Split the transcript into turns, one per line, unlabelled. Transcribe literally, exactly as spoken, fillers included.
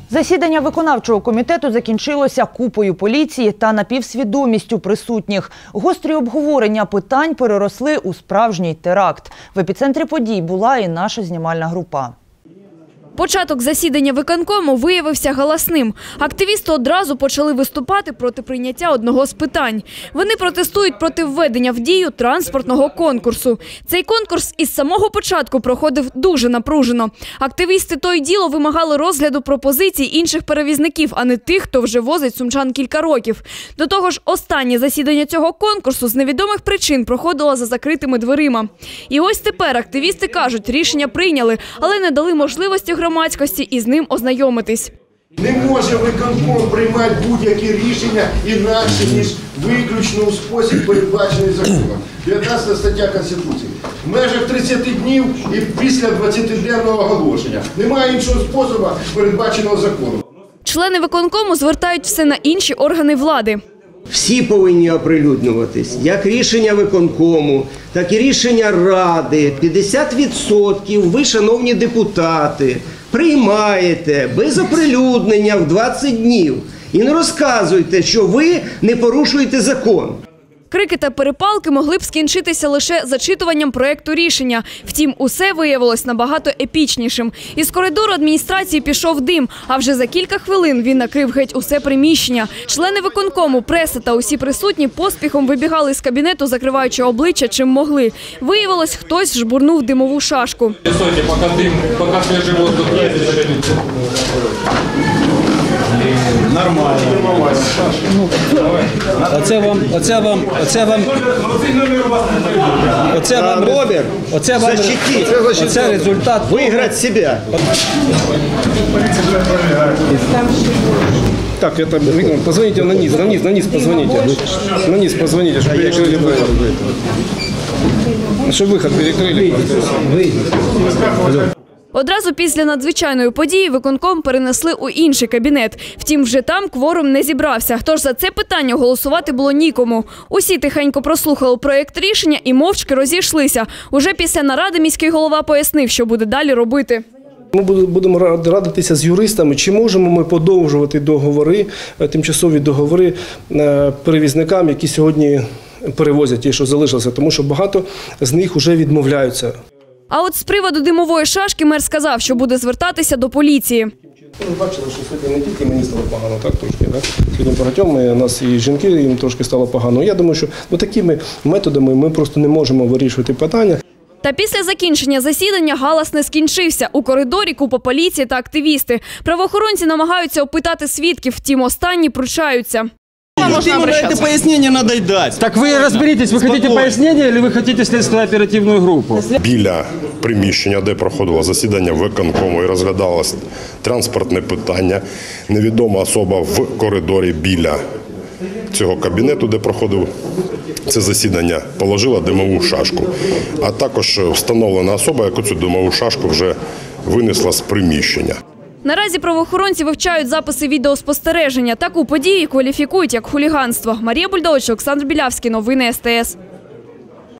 Засідання виконавчого комітету закінчилося купою поліції та напівсвідомістю присутніх. Гострі обговорення питань переросли у справжній теракт. В епіцентрі подій була і наша знімальна група.
Початок засідання виконкому виявився галасним. Активісти одразу почали виступати проти прийняття одного з питань. Вони протестують проти введення в дію транспортного конкурсу. Цей конкурс із самого початку проходив дуже напружено. Активісти то й діло вимагали розгляду пропозицій інших перевізників, а не тих, хто вже возить сумчан кілька років. До того ж, останнє засідання цього конкурсу з невідомих причин проходило за закритими дверима. І ось тепер активісти кажуть, рішення прийняли, але не дали можливості громадськості із ним ознайомитись.
Не може виконком приймати будь-які рішення інакше, ніж виключно у спосіб, передбачений законом. дев'ятнадцята стаття Конституції. В межах тридцяти днів і після двадцятиденного оголошення. Немає іншого способу, передбаченого законом.
Члени виконкому звертають все на інші органи влади.
Всі повинні оприлюднюватись, як рішення виконкому, так і рішення ради. п'ятдесят відсотків ви, шановні депутати, приймаєте без оприлюднення в двадцять днів. І не розказуйте, що ви не порушуєте закон.
Крики та перепалки могли б скінчитися лише зачитуванням проєкту рішення. Втім, усе виявилось набагато епічнішим. Із коридору адміністрації пішов дим, а вже за кілька хвилин він накрив геть усе приміщення. Члени виконкому, преса та усі присутні поспіхом вибігали з кабінету, закриваючи обличчя чим могли. Виявилось, хтось жбурнув димову шашку.
Нормально. Оце вам, оце вам, оце вам, оце вам,
Роберт,
оце вам, оце результат.
Виграти себе.
Так, это, позвоните на низ, на низ, на низ позвоните. На низ позвоните, чтобы перекрыли выход. Чтобы выход перекрыли.
Одразу після надзвичайної події виконком перенесли у інший кабінет. Втім, вже там кворум не зібрався. Тож за це питання голосувати було нікому. Усі тихенько прослухали проєкт рішення і мовчки розійшлися. Уже після наради міський голова пояснив, що буде далі робити.
Ми будемо радитися з юристами, чи можемо ми подовжувати договори, тимчасові договори перевізникам, які сьогодні перевозять ті, що залишилися, тому що багато з них вже відмовляються.
А от з приводу димової шашки мер сказав, що буде звертатися до поліції.
Ви бачили, що сьогодні не тільки мені стало погано, так трошки. Так? Сьогодні багатьом у нас і жінки, їм трошки стало погано. Я думаю, що ну, такими методами ми просто не можемо вирішувати питання.
Та після закінчення засідання галас не скінчився. У коридорі купа поліції та активісти. Правоохоронці намагаються опитати свідків, втім останні пручаються.
Это пояснение надо и дать.
Так вы разберитесь, вы хотите пояснение или вы хотите следственно-оперативную группу?
Біля приміщення, де проходило засідання виконкому і розглядалось транспортне питання, невідома особа в коридорі біля цього кабінету, де проходив це засідання, положила димову шашку. А також встановлена особа, яку цю димову шашку вже винесла з приміщення.
Наразі правоохоронці вивчають записи відеоспостереження. Таку подію кваліфікують як хуліганство. Марія Бульдович, Олександр Білявський. Новини ес те ес.